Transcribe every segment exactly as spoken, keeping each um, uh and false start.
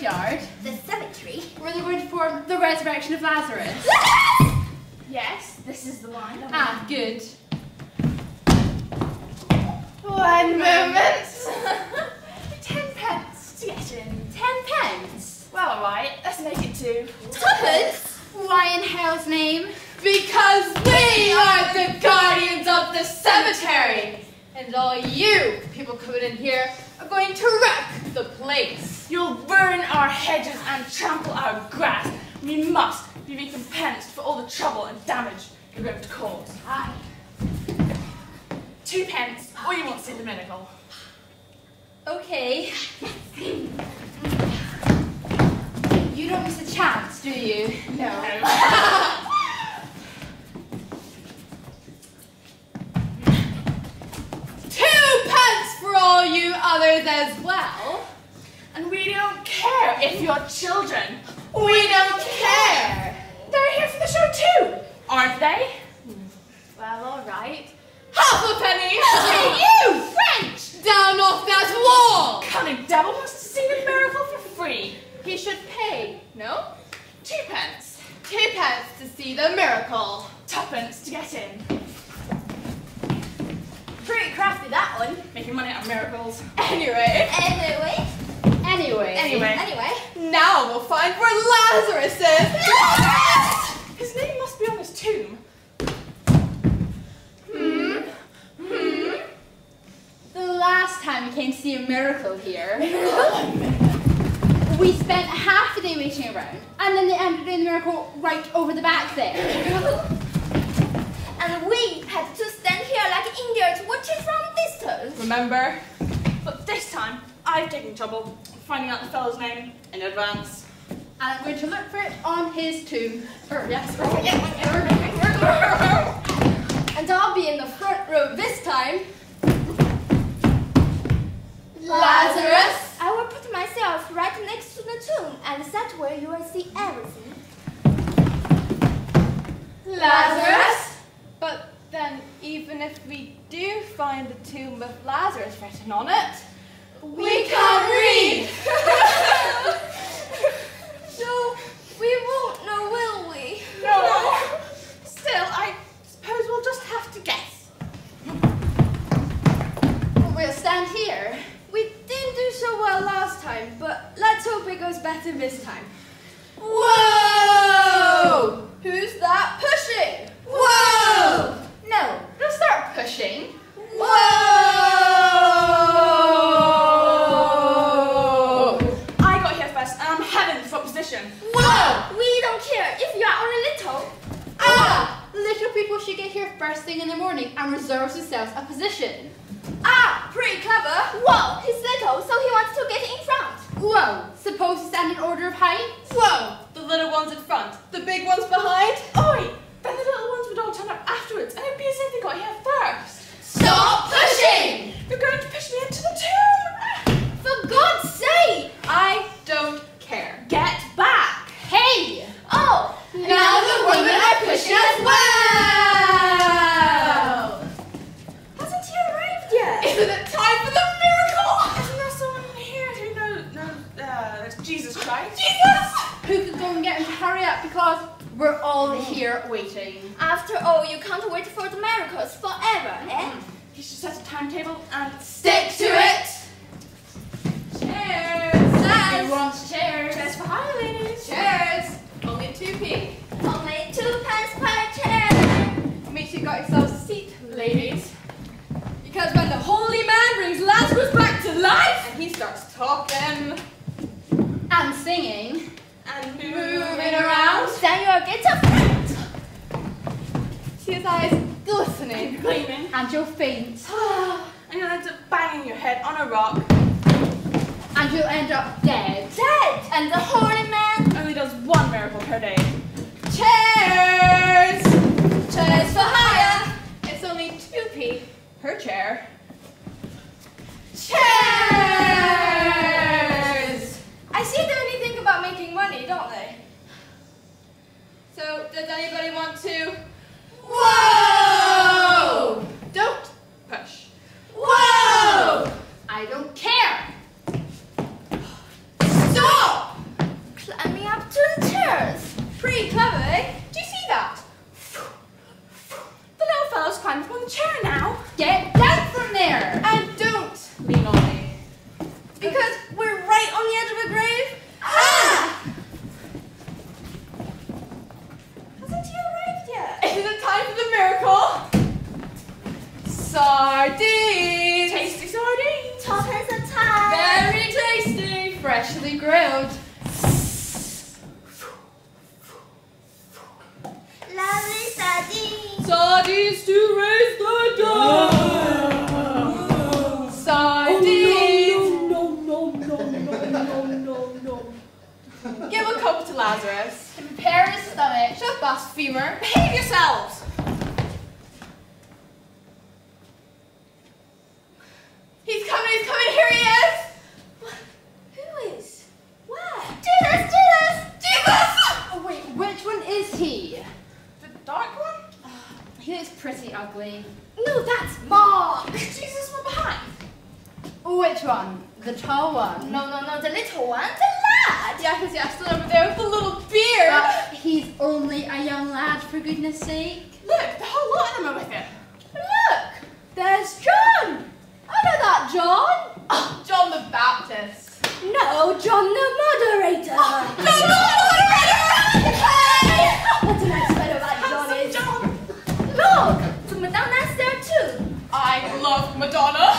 graveyard? The cemetery? Where they're going to perform the resurrection of Lazarus? Yes, this is the one. Ah, good. One moment. Ten pence to get in. Ten pence? Well, alright, let's make it two. Tuppence? Why in hell's name? Because we are the guardians of the cemetery! And all you people coming in here are going to wreck the place. You'll burn our hedges and trample our grass. We must be recompensed for all the trouble and damage you're going to cause. Aye. Two pence, or you won't see the miracle. Okay. You don't miss a chance, do you? No. Two pence for all you others as well. And we don't care if you're children. We don't care. They're here for the show too, aren't they? Well, all right. Half a penny. Hey, you, French! Down off that wall. Cunning devil wants to see the miracle for free. He should pay, no? Two pence. Two pence to see the miracle. Tuppence to get in. Pretty crafty, that one. Making money out of miracles. Anyway. Anyway. Anyway. Anyway. Anyway. Now we'll find where Lazarus is. Lazarus! His name must be on his tomb. Hmm? Hmm? The last time we came to see a miracle here, we spent half the day waiting around, and then they ended doing the miracle right over the back there. And we had to stand here like Indians watching from distance. Remember? But this time, I've taken trouble finding out the fellow's name in advance. And I'm going to look for it on his tomb. Or, yes. And I'll be in the front row this time. Lazarus! I will put myself right next to the tomb, and that way you will see everything. Lazarus? But then, even if we do find the tomb with Lazarus written on it, we can't read! So, we won't know, will we? No. Still, I suppose we'll just have to guess. We'll stand here. We didn't do so well last time, but let's hope it goes better this time. Whoa! Who's that pushing? Whoa! No. Don't start pushing. Whoa! I got here first, and I'm having this opposition. Whoa! We don't care if you are only little. Ah! Little people should get here first thing in the morning and reserve themselves a position. Ah, pretty clever. Whoa, he's little, so he wants to get in front. Whoa! Suppose to stand in order of height? Whoa! The little ones in front, the big ones behind. Oi! Then the little ones would all turn up afterwards, and it'd be as if they got here first. Stop pushing! You're going to push me into the tomb! For God's sake! I don't care. Get back! Hey! Oh, Now the women are pushing as well! hasn't he arrived yet? Isn't it time for the miracle? Isn't there someone here who knows, knows uh, it's Jesus Christ? Jesus! Who could go and get him to hurry up because we're all here waiting. After all, you can't wait for the miracles forever, eh? He should set a timetable and Stick to it! Cheers! Who wants chairs? Cheers for hire, ladies. Cheers! Only two p. Only two pence per chair. Make sure you got yourselves a seat, ladies. Because when the holy man brings Lazarus back to life, and he starts talking And singing. and moving around, Then you'll get a friend. see his eyes glistening. Gleaming. And you'll faint. And you'll end up banging your head on a rock. And you'll end up dead. Dead. And the holy man. Only does one miracle per day. Cheers! Cheers for hire! It's only two p per chair. Cheers! I see they only think about making money, don't they? So, does anybody want to? Whoa! Don't push. Whoa! I don't care. Stop! chair now. Get down from there! And don't lean on me. Because we're right on the edge of a grave? Ah! Hasn't he arrived yet? Isn't it time for the miracle? Sardines! Tasty sardines. Tuppence a time. Very tasty! Freshly grilled. Lovely sardines. Sardines to raise the dead! Sardines! No, no, no, no, no, no, no. Give a cup to Lazarus. To prepare his stomach. Shut up, blasphemer. Behave yourselves. He's coming, he's coming, here he is! Who is? Where? Jesus, Jesus! Jesus! Oh, wait, which one is he? The dark one? He looks pretty ugly. No, that's Mark. Is Jesus one behind? Which one? The tall one? No, no, no, the little one. The lad. Yes, yes, the over there with the little beard! But he's only a young lad, for goodness sake. Look, the whole lot of them are with him. Look, there's John. I know that John. Oh, John the Baptist. No, John the moderator. John the moderator! What a nice fellow that John is. John. Look, the Madonna's there too. I love Madonna.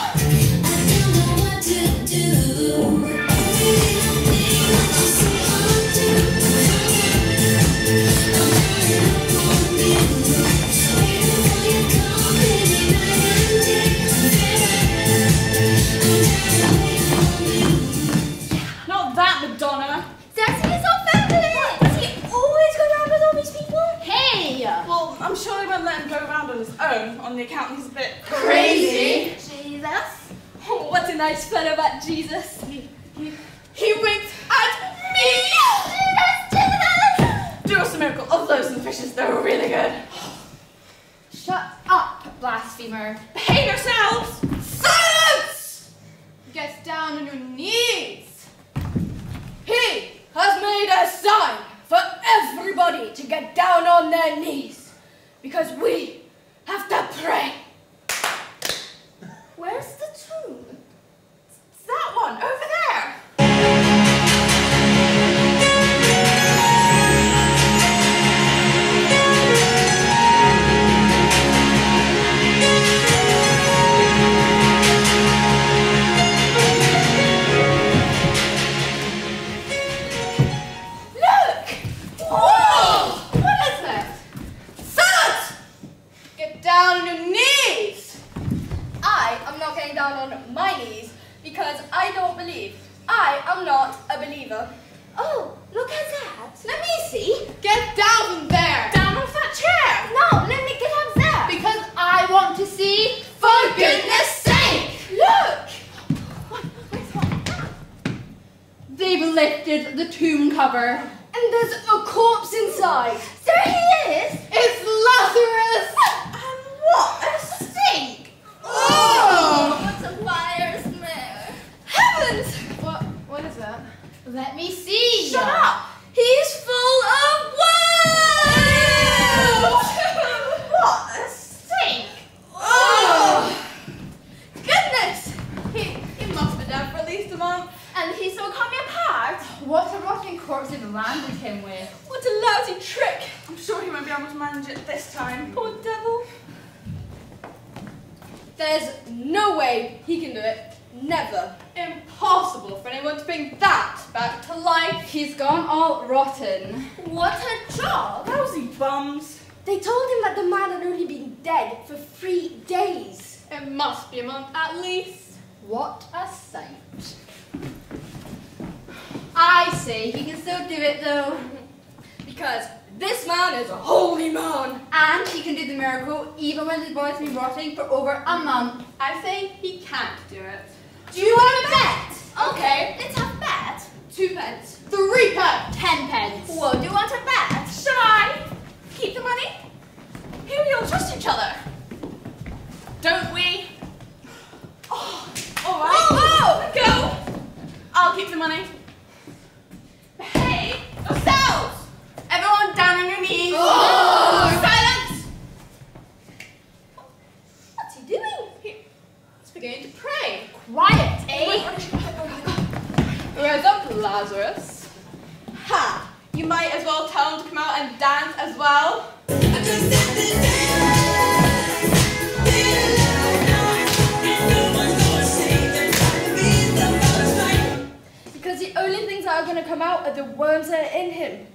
Not that Madonna. Darcy is so fabulous. Does he always go around with all these people? Hey! Well, I'm sure they won't let him go around on his own on the account he's a bit Crazy. Jesus. Oh, what a nice fellow that Jesus. He, he, he winked at me! Do us a miracle of those and the fishes. They were really good. Shut up, blasphemer. Behave yourselves. Silence! Get down on your knees. He has made a sign for everybody to get down on their knees because we have to pray. Where's the tomb? It's that one over there. Oh, look at that. Let me see. Get down from there! Down off that chair. No, let me get up there. Because I want to see. For goodness sake! Look. What? Where's what? They've lifted the tomb cover. And there's a corpse inside. There he is. It's Lazarus! And what a stink! Oh! What a fire smell. Heavens! What, what is that? Let me see. Shut up! He's full of worms. What a stink! Oh! Goodness. He, he must be dead for at least a month. And he's so coming apart. What a rotting corpse they've landed him with. What a lousy trick! I'm sure he won't be able to manage it this time. Poor devil. There's no way he can do it. Never. Impossible for anyone to bring that back to life. He's gone all rotten. What a job. Lousy bums. They told him that the man had only been dead for three days. It must be a month at least. What a sight. I say he can still do it though. Because this man is a holy man. And he can do the miracle even when his body's been rotting for over a month. I say he can't do it. Do you want to bet? Okay, let's have a bet. Two pence. Three pence. Ten pence. Well, do you want to bet? Shall I keep the money? Here we all trust each other. Don't we? Oh, all right. Oh, Go. I'll keep the money. Behave yourselves. Everyone down on your knees. Oh. Silence. beginning to pray. Quiet, eh? Rise up, Lazarus. Ha! You might as well tell him to come out and dance as well. Because the only things that are going to come out are the worms that are in him.